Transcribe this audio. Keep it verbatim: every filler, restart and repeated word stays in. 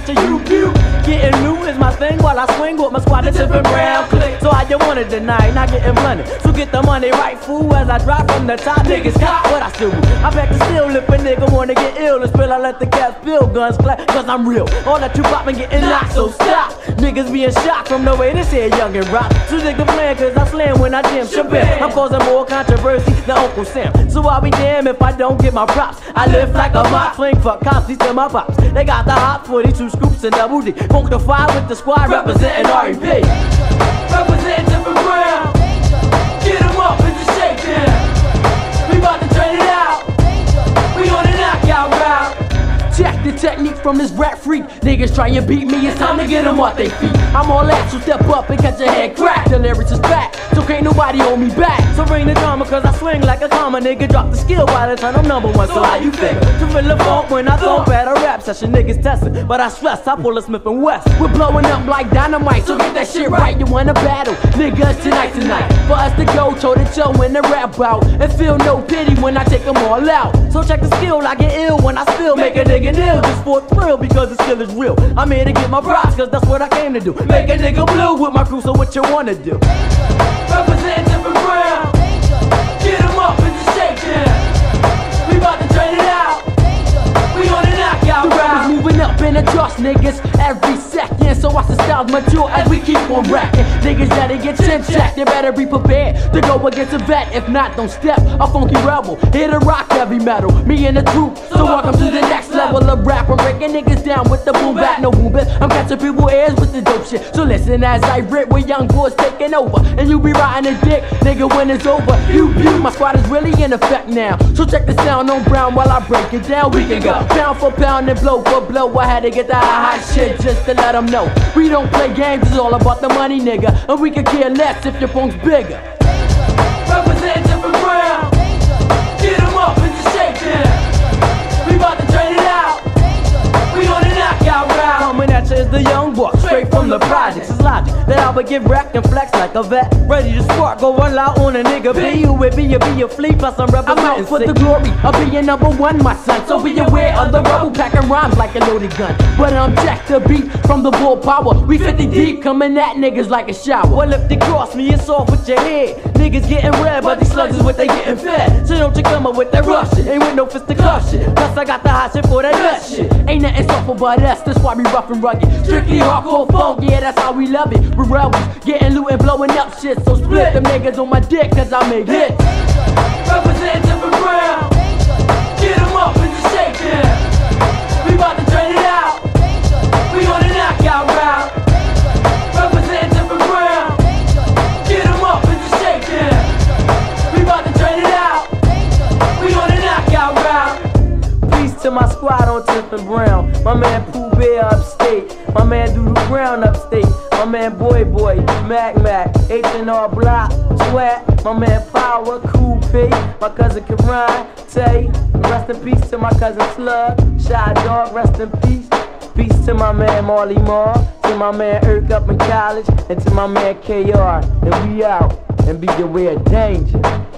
a U-Pew. Getting new is my thing while I swing with my squad, the Tippin' Brown click. So I just wanted tonight, not getting blunted. So get the money right, fool, as I drop from the top. Niggas cop what I still do. I back to still if a nigga wanna get ill and spill, I let the cats feel guns clap, cause I'm real. All that you poppin' getting knocked, so stop. Niggas being shocked from the way this here young and rock. So nigga playing cause I slam when I jam. Shabam, I'm causing more controversy than Uncle Sam. So I'll be damn if I don't get my props. I live like a mop, fling for cops, these are my pops. They got the hot forty-two scoops and double D. Funk the five with the squad representing R E P. Representing Tippin' Brown. Get 'em up in the shakedown. We about to turn it out. We on a knockout route. Check the technique from this rap freak. Niggas try and beat me, it's time to get 'em off they feet. I'm all that, so step up and catch your head crack. The lyrics is back, so can't nobody hold me back. So bring the drama cause I swing like a comma. Nigga drop the skill by the time I'm number one. So how you figure? To feel the funk when I thump at a rap session. Niggas testing, but I stress, I pull a Smith and West. We're blowing up like dynamite, so get that shit right. You wanna battle, niggas tonight, tonight. For us to go toe to toe in the rap bout and feel no pity when I take them all out. So check the skill, I get ill when I spill. Make a nigga ill just for a thrill because the skill is real. I'm here to get my props cause that's what I came to do. Make a nigga blue with my crew, so what you wanna do? Representing Tippin' Brown. Get 'em up in the shakedown. We about to turn it out. We on a knockout round. Moving up and adjust niggas every second. So watch the styles mature as we keep on racking. Niggas that'll get chin checked, they better be prepared to go against a vet. If not, don't step. A funky rebel, here to rock heavy metal. Me and the troop, so welcome to the next level of rap. I'm breaking niggas down with the boom back, no boom bap. I'm catching people's ears with the dope shit. So listen as I rip with young boys taking over. And you be riding a dick, nigga, when it's over. You, you, my squad is really in effect now. So check the sound on Brown while I break it down. We can go pound for pound and blow for blow. I had to get the high, high shit just to let them know. We don't play games, it's all about the money, nigga. And we can care less if your punk's bigger. Representing Tippin' Brown. Get 'em up in the shakedown. We about to turn it out. We on a knockout round. Coming at you is the young buck, straight from the projects. It's logic that I would get wrecked and flex like a vet. Ready to spark, go all out on a nigga. Be you with me, be a flea, plus I'm representing. I'm out for the glory of being number one, my son. So be aware of the rebel packing rhymes like a loaded gun. But I'm check the beat from the bull power. We fifty deep, coming at niggas like a shower. Well, if they cross me, it's off with your head. Niggas getting red, but these slugs is what they getting fed. So don't you come up with that rough shit. Ain't with no fisticuffs. Plus I got the hot shit for that nut shit. Ain't nothing soft but us, that's why we rough and rugged. Strictly hardcore funk, yeah, that's how we love it. We're rebels, getting loot and blowing up shit. So split them niggas on my dick, cause I make hits. Representing Tippin' Brown. Get 'em up in the shakedown. We about to turn it out. We on a knockout round. Representing Tippin' Brown. Get 'em up in the shakedown. We about to turn it out. We on a knockout round. Peace to my squad on Tippin' Brown. My man Pooh Bear upstate. My man Doodoo Brown upstate. My man Boy Boy, Mac Mac, H and R Block, Sweat. My man Power, Cool P. My cousin Karan, Tay. Rest in peace to my cousin Slug. Shy Dog, rest in peace. Peace to my man Marley Marr. To my man Irk up in college. And to my man K R. And we out. And be aware of danger.